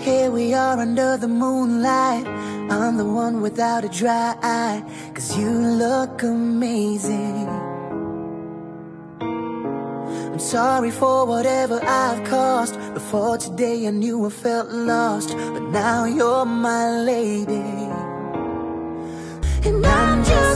Here we are under the moonlight. I'm the one without a dry eye, 'cause you look amazing. I'm sorry for whatever I've caused. Before today I knew I felt lost, but now you're my lady. And I'm just